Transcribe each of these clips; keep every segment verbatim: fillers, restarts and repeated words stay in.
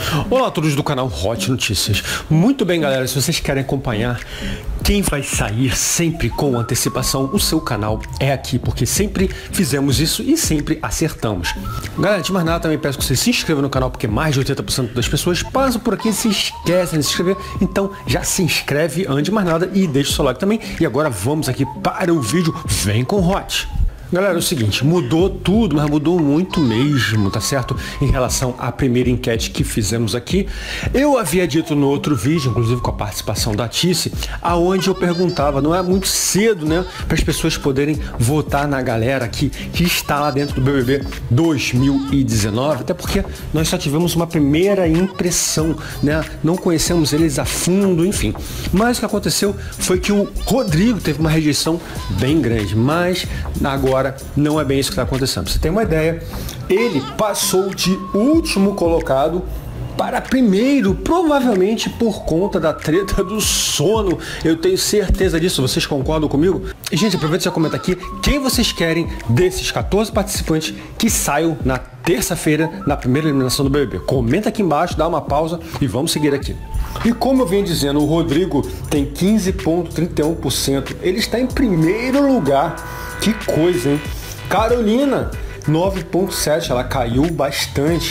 Olá a todos do canal Hot Notícias. Muito bem, galera, se vocês querem acompanhar quem vai sair sempre com antecipação, o seu canal é aqui, porque sempre fizemos isso e sempre acertamos. Galera, de mais nada, também peço que vocês se inscrevam no canal, porque mais de oitenta por cento das pessoas passam por aqui e se esquecem de se inscrever. Então já se inscreve antes de mais nada e deixa o seu like também. E agora vamos aqui para o vídeo. Vem com Hot! Galera, é o seguinte, mudou tudo, mas mudou muito mesmo, tá certo? Em relação à primeira enquete que fizemos aqui. Eu havia dito no outro vídeo, inclusive com a participação da Tice, aonde eu perguntava, não é muito cedo, né? Para as pessoas poderem votar na galera que, que está lá dentro do B B B dois mil e dezenove, até porque nós só tivemos uma primeira impressão, né? Não conhecemos eles a fundo, enfim. Mas o que aconteceu foi que o Rodrigo teve uma rejeição bem grande, mas agora não é bem isso que está acontecendo. Pra você ter uma ideia, ele passou de último colocado para primeiro, provavelmente por conta da treta do sono. Eu tenho certeza disso, vocês concordam comigo? E, gente, aproveita e já comenta aqui quem vocês querem desses quatorze participantes que saiam na terça-feira na primeira eliminação do B B B. Comenta aqui embaixo, dá uma pausa e vamos seguir aqui. E como eu venho dizendo, o Rodrigo tem quinze vírgula trinta e um por cento, ele está em primeiro lugar. Que coisa, hein? Carolina, nove vírgula sete por cento, ela caiu bastante.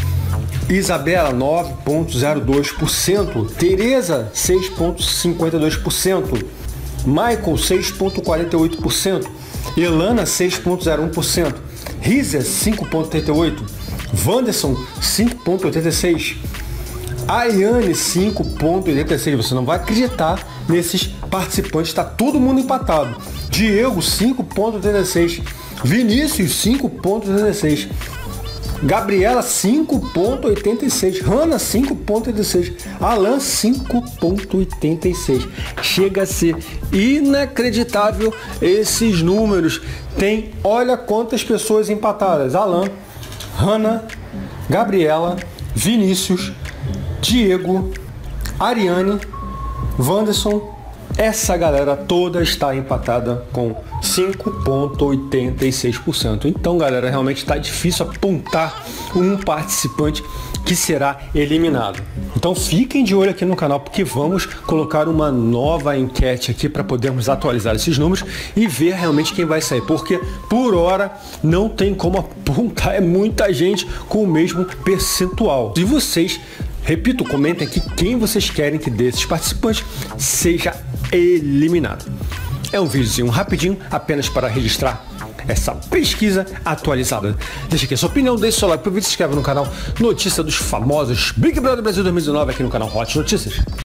Isabela, nove vírgula zero dois por cento. Tereza, seis vírgula cinquenta e dois por cento. Michael, seis vírgula quarenta e oito por cento. Elana, seis vírgula zero um por cento. Risa, cinco vírgula trinta e oito por cento. Wanderson, cinco vírgula oitenta e seis por cento. Ariane, cinco vírgula oitenta e seis por cento. Você não vai acreditar nesses participantes, está todo mundo empatado. Diego, cinco vírgula oitenta e seis por cento. Vinícius, cinco vírgula oitenta e seis por cento. Gabriela, cinco vírgula oitenta e seis por cento. Hanna, cinco vírgula oitenta e seis por cento. Alan, cinco vírgula oitenta e seis por cento. Chega a ser inacreditável esses números. Tem, olha quantas pessoas empatadas. Alan, Hanna, Gabriela, Vinícius, Diego, Ariane, Wanderson. Essa galera toda está empatada com cinco vírgula oitenta e seis por cento. Então, galera, realmente está difícil apontar um participante que será eliminado. Então fiquem de olho aqui no canal, porque vamos colocar uma nova enquete aqui para podermos atualizar esses números e ver realmente quem vai sair. Porque por hora não tem como apontar, é muita gente com o mesmo percentual. E vocês, repito, comentem aqui quem vocês querem que desses participantes seja eliminado. É um videozinho rapidinho, apenas para registrar essa pesquisa atualizada. Deixa aqui a sua opinião, deixe seu like pro vídeo, se inscreve no canal Notícia dos Famosos Big Brother Brasil dois mil e dezenove aqui no canal Hot Notícias.